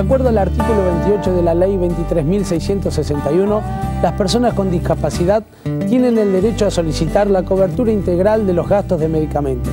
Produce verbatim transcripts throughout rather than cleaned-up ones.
acuerdo al artículo veintiocho de la Ley veintitrés mil seiscientos sesenta y uno, las personas con discapacidad tienen el derecho a solicitar la cobertura integral de los gastos de medicamentos.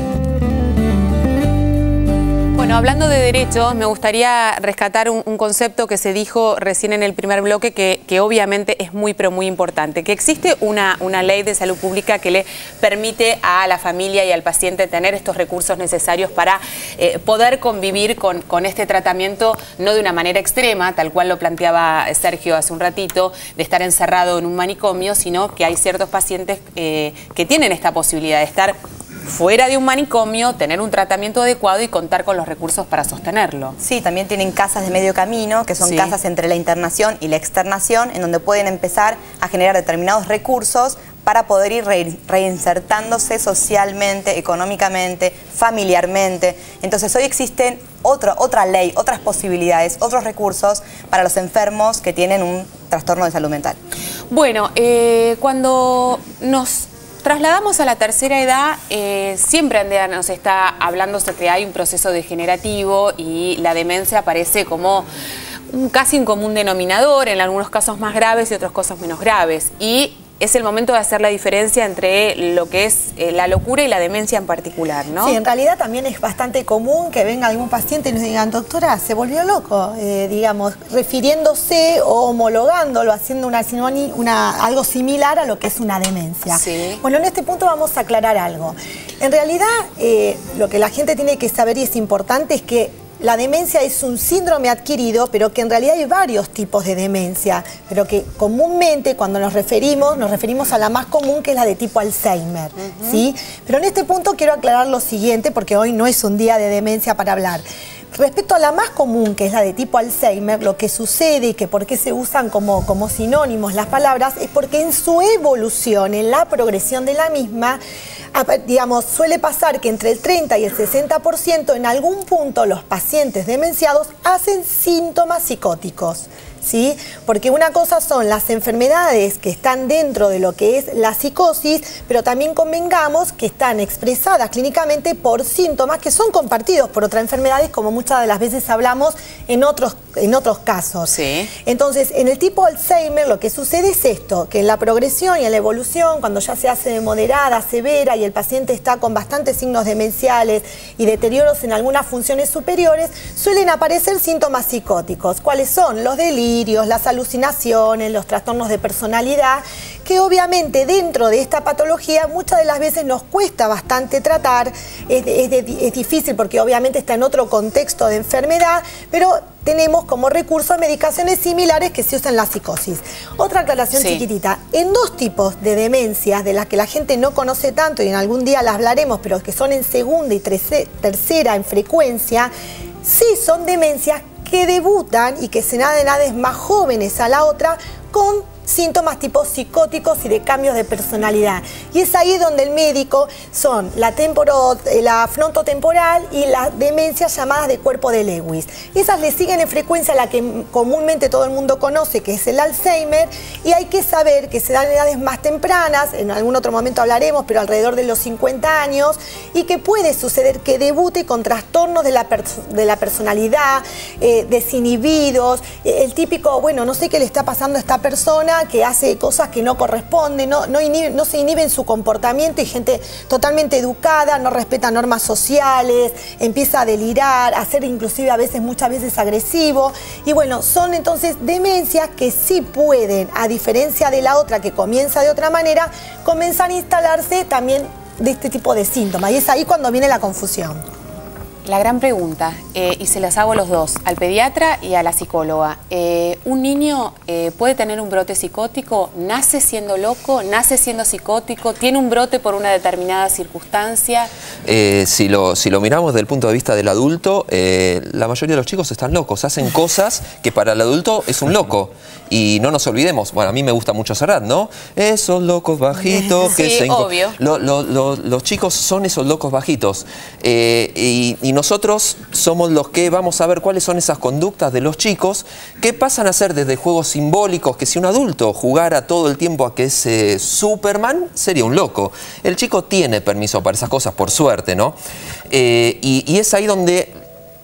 Bueno, hablando de derechos, me gustaría rescatar un, un concepto que se dijo recién en el primer bloque que, que obviamente es muy, pero muy importante. Que existe una, una ley de salud pública que le permite a la familia y al paciente tener estos recursos necesarios para eh, poder convivir con, con este tratamiento, no de una manera extrema, tal cual lo planteaba Sergio hace un ratito, de estar encerrado en un manicomio, sino que hay ciertos pacientes eh, que tienen esta posibilidad de estar fuera de un manicomio, tener un tratamiento adecuado y contar con los recursos para sostenerlo. Sí, también tienen casas de medio camino, que son sí. casas entre la internación y la externación, en donde pueden empezar a generar determinados recursos para poder ir re reinsertándose socialmente, económicamente, familiarmente. Entonces hoy existen otro, otra ley, otras posibilidades, otros recursos para los enfermos que tienen un trastorno de salud mental. Bueno, eh, cuando nos trasladamos a la tercera edad, eh, siempre Andrea nos está hablando sobre que hay un proceso degenerativo y la demencia aparece como un, casi un común denominador, en algunos casos más graves y otros casos menos graves. Y es el momento de hacer la diferencia entre lo que es eh, la locura y la demencia en particular, ¿no? Sí, en realidad también es bastante común que venga algún paciente y nos digan, doctora, se volvió loco, eh, digamos, refiriéndose o homologándolo, haciendo una, una, algo similar a lo que es una demencia. Sí. Bueno, en este punto vamos a aclarar algo. En realidad, eh, lo que la gente tiene que saber y es importante es que la demencia es un síndrome adquirido, pero que en realidad hay varios tipos de demencia, pero que comúnmente cuando nos referimos, nos referimos a la más común, que es la de tipo Alzheimer, uh-huh. ¿sí? Pero en este punto quiero aclarar lo siguiente, porque hoy no es un día de demencia para hablar. Respecto a la más común, que es la de tipo Alzheimer, lo que sucede y que por qué se usan como, como sinónimos las palabras es porque en su evolución, en la progresión de la misma, digamos, suele pasar que entre el treinta y el sesenta por ciento en algún punto los pacientes demenciados hacen síntomas psicóticos. ¿Sí? Porque una cosa son las enfermedades que están dentro de lo que es la psicosis, pero también convengamos que están expresadas clínicamente por síntomas que son compartidos por otras enfermedades, como muchas de las veces hablamos en otros, en otros casos. Sí. Entonces, en el tipo Alzheimer lo que sucede es esto, que en la progresión y en la evolución, cuando ya se hace de moderada, severa y el paciente está con bastantes signos demenciales y deterioros en algunas funciones superiores, suelen aparecer síntomas psicóticos. ¿Cuáles son? Los delirios, las alucinaciones, los trastornos de personalidad, que obviamente dentro de esta patología muchas de las veces nos cuesta bastante tratar, es, es, es difícil porque obviamente está en otro contexto de enfermedad, pero tenemos como recurso medicaciones similares que se usan en la psicosis. Otra aclaración sí. chiquitita, en dos tipos de demencias de las que la gente no conoce tanto y en algún día las hablaremos, pero que son en segunda y tercera en frecuencia, sí son demencias que debutan y que se dan en edades más jóvenes a la otra con síntomas tipo psicóticos y de cambios de personalidad. Y es ahí donde el médico son la, temporo, la frontotemporal y las demencias llamadas de cuerpo de Lewis. Esas le siguen en frecuencia a la que comúnmente todo el mundo conoce, que es el Alzheimer, y hay que saber que se dan en edades más tempranas, en algún otro momento hablaremos, pero alrededor de los cincuenta años, y que puede suceder que debute con trastornos de la, de la personalidad, eh, desinhibidos, eh, el típico, bueno, no sé qué le está pasando a esta persona, que hace cosas que no corresponden, no, no, inhibe, no se inhibe en su comportamiento y gente totalmente educada, no respeta normas sociales, empieza a delirar, a ser inclusive a veces, muchas veces agresivo. Y bueno, son entonces demencias que sí pueden, a diferencia de la otra que comienza de otra manera, comenzar a instalarse también de este tipo de síntomas. Y es ahí cuando viene la confusión. La gran pregunta, eh, y se las hago a los dos, al pediatra y a la psicóloga. Eh, ¿Un niño eh, puede tener un brote psicótico? ¿Nace siendo loco? ¿Nace siendo psicótico? ¿Tiene un brote por una determinada circunstancia? Eh, si, lo, si lo miramos desde el punto de vista del adulto, eh, la mayoría de los chicos están locos, hacen cosas que para el adulto es un loco. Y no nos olvidemos, bueno, a mí me gusta mucho Serrat, ¿no? Esos locos bajitos que sí, se... obvio. Lo, lo, lo, los chicos son esos locos bajitos. Eh, y, y nosotros somos los que vamos a ver cuáles son esas conductas de los chicos que pasan a ser desde juegos simbólicos, que si un adulto jugara todo el tiempo a que es eh, Superman, sería un loco. El chico tiene permiso para esas cosas, por suerte, ¿no? Eh, y, y es ahí donde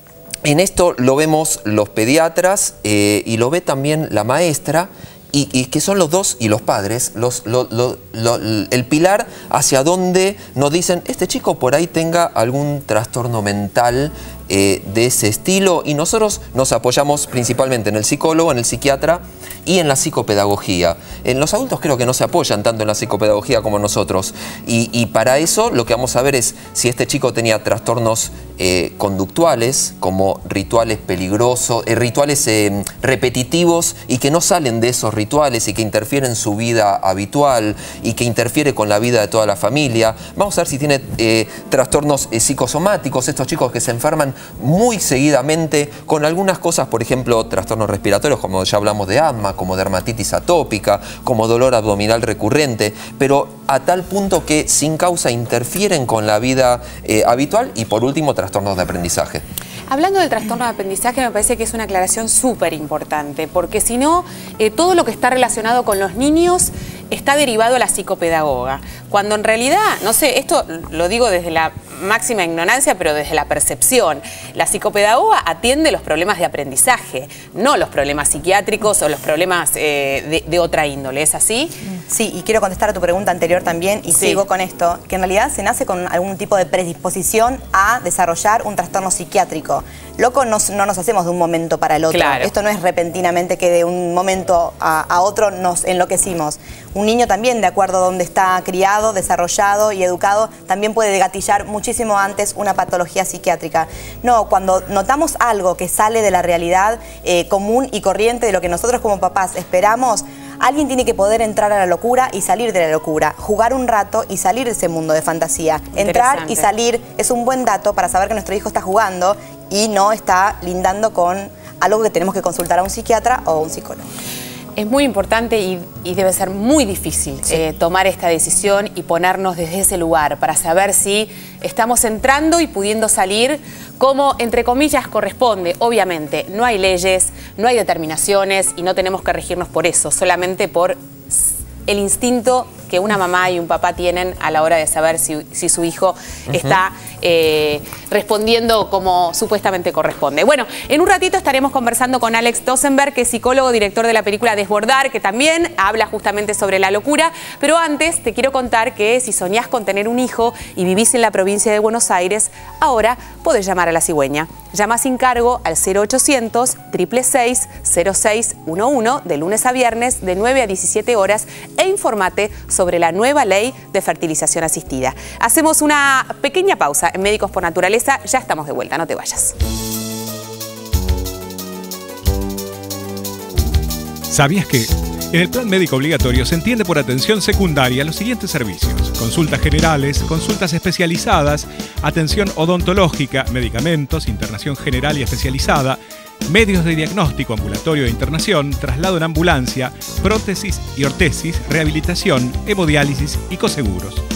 en esto lo vemos los pediatras eh, y lo ve también la maestra, y, y que son los dos, y los padres, los, lo, lo, lo, el pilar hacia donde nos dicen, este chico por ahí tenga algún trastorno mental eh, de ese estilo, y nosotros nos apoyamos principalmente en el psicólogo, en el psiquiatra y en la psicopedagogía. En los adultos creo que no se apoyan tanto en la psicopedagogía como nosotros, y, y para eso lo que vamos a ver es si este chico tenía trastornos eh, conductuales, como rituales peligrosos, eh, rituales eh, repetitivos y que no salen de esos rituales y que interfieren en su vida habitual y que interfiere con la vida de toda la familia. Vamos a ver si tiene eh, trastornos eh, psicosomáticos, estos chicos que se enferman muy seguidamente con algunas cosas, por ejemplo, trastornos respiratorios, como ya hablamos de asma, como dermatitis atópica, como dolor abdominal recurrente, pero a tal punto que sin causa interfieren con la vida eh, habitual, y por último trastornos de aprendizaje. Hablando del trastorno de aprendizaje, me parece que es una aclaración súper importante, porque si no, eh, todo lo que está relacionado con los niños está derivado a la psicopedagoga, cuando en realidad, no sé, esto lo digo desde la máxima ignorancia, pero desde la percepción, la psicopedagoga atiende los problemas de aprendizaje, no los problemas psiquiátricos o los problemas eh, de, de otra índole, ¿es así? Sí, y quiero contestar a tu pregunta anterior también, y sí. sigo con esto, que en realidad se nace con algún tipo de predisposición a desarrollar un trastorno psiquiátrico. Loco nos, no nos hacemos de un momento para el otro. Claro. Esto no es repentinamente que de un momento a, a otro nos enloquecimos. Un niño también, de acuerdo a donde está criado, desarrollado y educado, también puede gatillar muchísimo antes una patología psiquiátrica. No, cuando notamos algo que sale de la realidad eh, común y corriente de lo que nosotros como papás esperamos, alguien tiene que poder entrar a la locura y salir de la locura, jugar un rato y salir de ese mundo de fantasía. Entrar y salir es un buen dato para saber que nuestro hijo está jugando y no está lindando con algo que tenemos que consultar a un psiquiatra o a un psicólogo. Es muy importante y, y debe ser muy difícil sí. eh, tomar esta decisión y ponernos desde ese lugar para saber si estamos entrando y pudiendo salir como, entre comillas, corresponde. Obviamente, no hay leyes, no hay determinaciones y no tenemos que regirnos por eso, solamente por el instinto que una mamá y un papá tienen a la hora de saber si, si su hijo uh-huh. está eh, respondiendo como supuestamente corresponde. Bueno, en un ratito estaremos conversando con Alex Dosenberg, que es psicólogo, director de la película Desbordar, que también habla justamente sobre la locura. Pero antes te quiero contar que si soñás con tener un hijo y vivís en la provincia de Buenos Aires, ahora podés llamar a La Cigüeña. Llama sin cargo al cero ochocientos, seis seis seis, cero seis uno uno de lunes a viernes de nueve a diecisiete horas e informate sobre la nueva ley de fertilización asistida. Hacemos una pequeña pausa en Médicos por Naturaleza. Ya estamos de vuelta, no te vayas. ¿Sabías que en el plan médico obligatorio se entiende por atención secundaria los siguientes servicios? Consultas generales, consultas especializadas, atención odontológica, medicamentos, internación general y especializada, medios de diagnóstico, ambulatorio de internación, traslado en ambulancia, prótesis y ortesis, rehabilitación, hemodiálisis y coseguros.